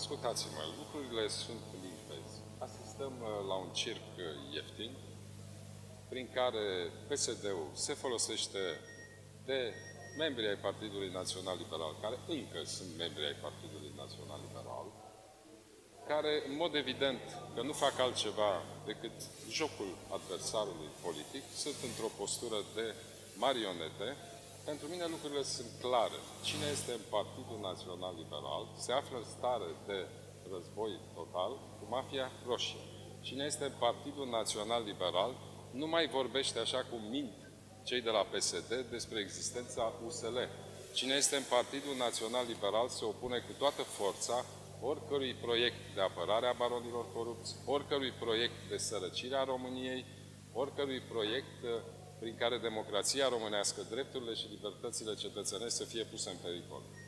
ascultați-mă, lucrurile sunt limpezi. Asistăm la un circ ieftin, prin care PSD-ul se folosește de membrii ai Partidului Național Liberal, care încă sunt membri ai Partidului Național Liberal, care, în mod evident, că nu fac altceva decât jocul adversarului politic, sunt într-o postură de marionete. Pentru mine lucrurile sunt clare. Cine este în Partidul Național Liberal se află în stare de război total cu mafia roșie. Cine este în Partidul Național Liberal nu mai vorbește așa cum mint cei de la PSD despre existența USL. Cine este în Partidul Național Liberal se opune cu toată forța oricărui proiect de apărare a baronilor corupți, oricărui proiect de sărăcire a României, oricărui proiect prin care democrația românească, drepturile și libertățile cetățenești să fie puse în pericol.